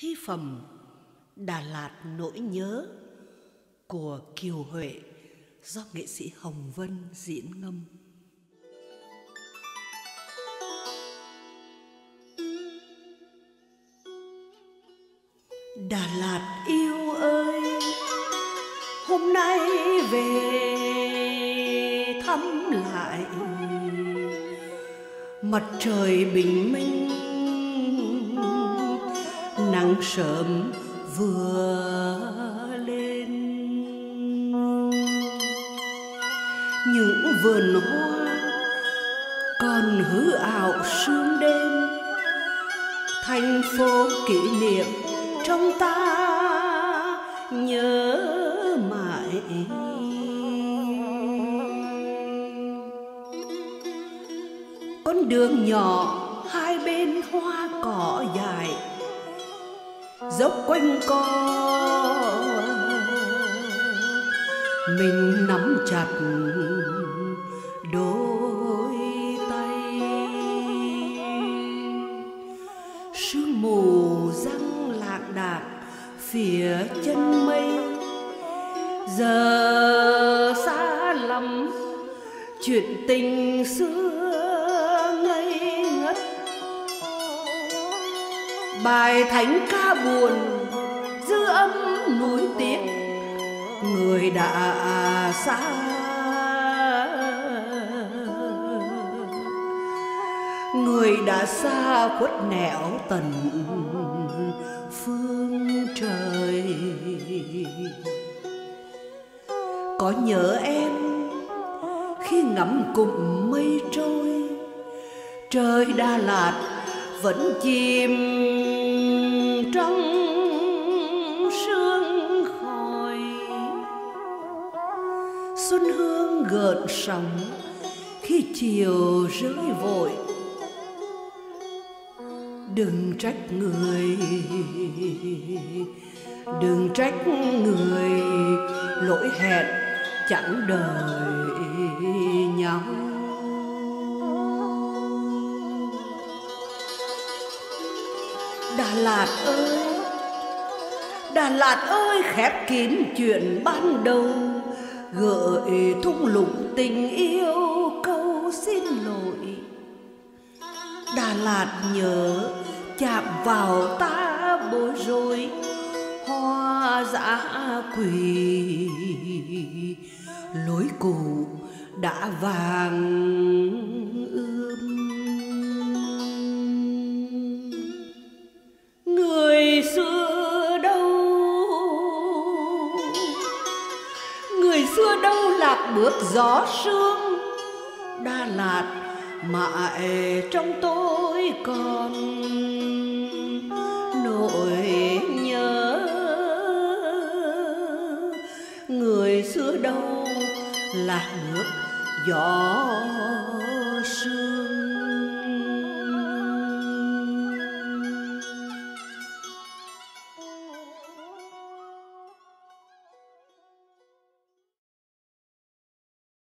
Thi phẩm Đà Lạt nỗi nhớ của Kiều Huệ do nghệ sĩ Hồng Vân diễn ngâm. Đà Lạt yêu ơi, hôm nay về thăm lại, mặt trời bình minh, nắng sớm vừa lên. Những vườn hoa còn hư ảo sương đêm, thành phố kỷ niệm trong ta nhớ mãi. Con đường nhỏ hai bên hoa cỏ dài, dốc quanh co mình nắm chặt đôi tay. Sương mù răng lạc đạc phía chân mây, giờ xa lắm chuyện tình xưa ngây ngất. Bài thánh ca buồn dư âm nuối tiếc người đã xa. Người đã xa khuất nẻo tận phương trời. Có nhớ em khi ngắm cụm mây trôi, trời Đà Lạt vẫn chìm trong sương khói. Xuân hương gợn sóng khi chiều rơi vội. Đừng trách người, đừng trách người lỗi hẹn chẳng đợi nhau. Đà Lạt ơi, Đà Lạt ơi, khép kín chuyện ban đầu, gợi thung lũng tình yêu câu xin lỗi. Đà Lạt nhớ chạm vào ta bối rối, hoa dã quỳ lối cũ đã vàng ươm. Người xưa đâu, người xưa đâu lạc bước gió sương. Đà Lạt mãi trong tôi còn nỗi nhớ. Người xưa đâu lạc bước gió sương.